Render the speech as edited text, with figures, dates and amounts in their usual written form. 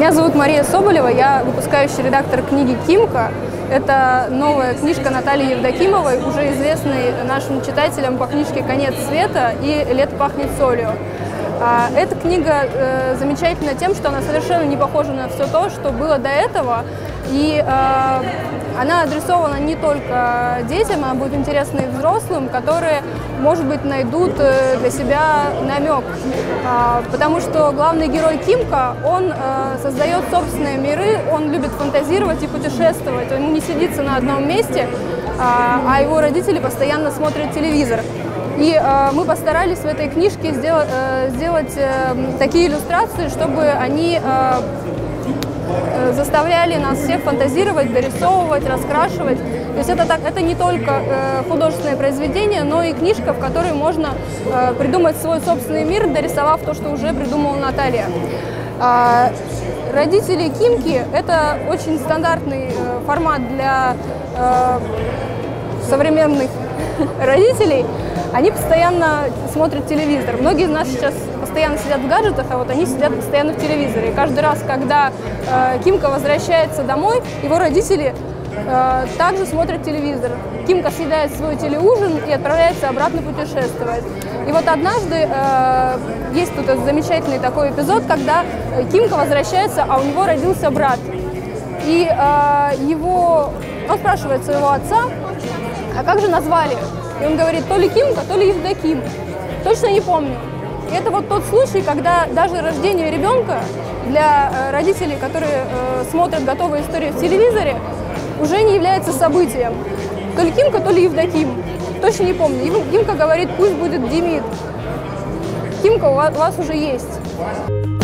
Меня зовут Мария Соболева, я выпускающий редактор книги «Кимка». Это новая книжка Натальи Евдокимовой, уже известной нашим читателям по книжке «Конец света» и «Лето пахнет солью». Эта книга замечательна тем, что она совершенно не похожа на все то, что было до этого. И она адресована не только детям, она будет интересна и взрослым, которые, может быть, найдут для себя намек. Потому что главный герой Кимка, он создает собственные миры, он любит фантазировать и путешествовать, ему не сидится на одном месте, а его родители постоянно смотрят телевизор. И мы постарались в этой книжке сделать такие иллюстрации, чтобы они заставляли нас всех фантазировать, дорисовывать, раскрашивать. То есть это не только художественное произведение, но и книжка, в которой можно придумать свой собственный мир, дорисовав то, что уже придумала Наталья. Родители Кимки – это очень стандартный формат для современных родителей. Они постоянно смотрят телевизор. Многие из нас сейчас постоянно сидят в гаджетах, а вот они сидят постоянно в телевизоре. И каждый раз, когда Кимка возвращается домой, его родители также смотрят телевизор. Кимка съедает свой телеужин и отправляется обратно путешествовать. И вот однажды есть тут замечательный такой эпизод, когда Кимка возвращается, а у него родился брат. И он спрашивает своего отца, а как же назвали? И он говорит, то ли Кимка, то ли Евдоким. Точно не помню. И это вот тот случай, когда даже рождение ребенка для родителей, которые смотрят готовые истории в телевизоре, уже не является событием. То ли Кимка, то ли Евдоким. Точно не помню. Кимка говорит, пусть будет Демид. Кимка у вас уже есть.